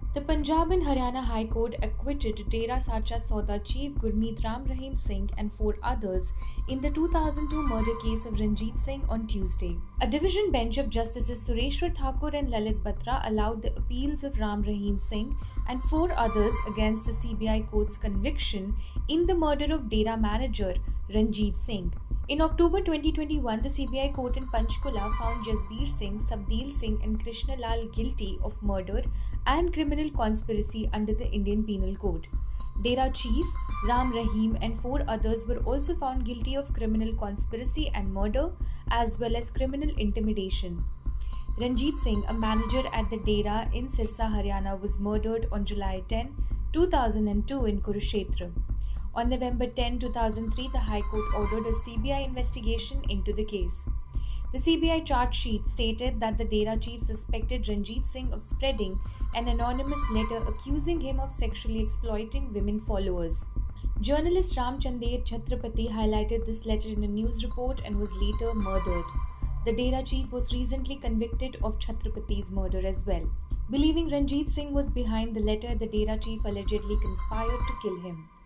The Punjab and Haryana High Court acquitted Dera Sacha Sauda chief Gurmeet Ram Rahim Singh and four others in the 2002 murder case of Ranjit Singh on Tuesday. A division bench of Justices Sureshwar Thakur and Lalit Batra allowed the appeals of Ram Rahim Singh and four others against a CBI court's conviction in the murder of Dera manager Ranjit Singh. In October 2021, the CBI court in Panchkula found Jasbir Singh, Sabdeel Singh and Krishna Lal guilty of murder and criminal conspiracy under the Indian Penal Code. Dera chief Ram Rahim and four others were also found guilty of criminal conspiracy and murder as well as criminal intimidation. Ranjit Singh, a manager at the Dera in Sirsa, Haryana, was murdered on July 10, 2002 in Kurukshetra. On November 10, 2003, the High Court ordered a CBI investigation into the case. The CBI charge sheet stated that the Dera chief suspected Ranjit Singh of spreading an anonymous letter accusing him of sexually exploiting women followers. Journalist Ram Chandet Chhatrapati highlighted this letter in a news report and was later murdered. The Dera chief was recently convicted of Chhatrapati's murder as well. Believing Ranjit Singh was behind the letter, the Dera chief allegedly conspired to kill him.